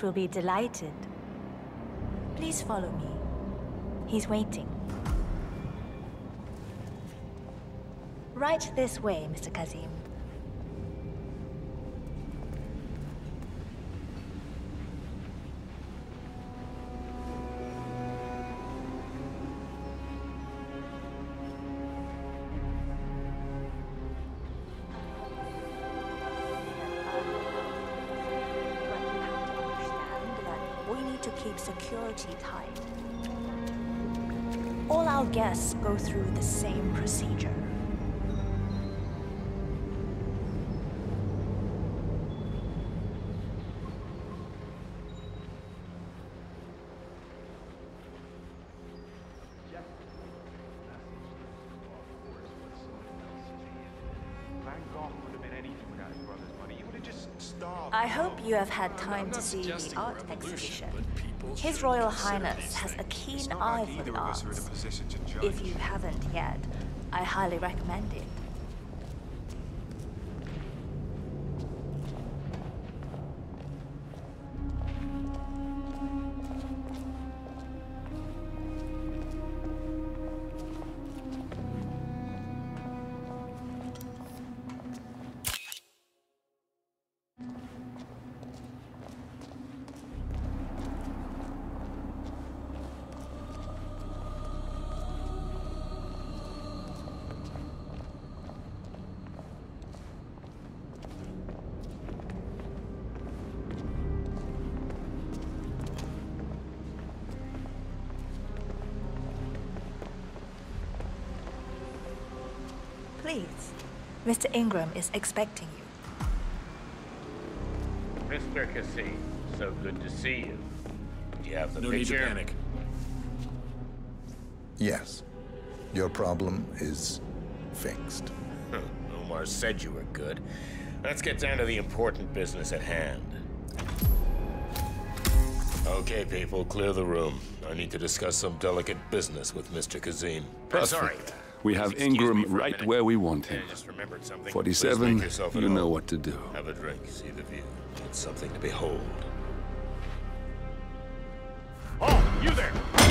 will be delighted. Please follow me. He's waiting. Right this way, Mr. Kazim. To keep security tight. All our guests go through the same procedure. I hope you have had time to see the art exhibition. His Royal Highness has a keen eye for the arts. If you haven't yet, I highly recommend it. Please, Mr. Ingram is expecting you. Mr. Kazim, so good to see you. Do you have the picture? No need to panic. Yes. Your problem is fixed. Omar said you were good. Let's get down to the important business at hand. Okay, people, clear the room. I need to discuss some delicate business with Mr. Kazim. Perfect. Sorry. We have Ingram right where we want him. 47, you know what to do. Have a drink, see the view. It's something to behold. Oh, you there!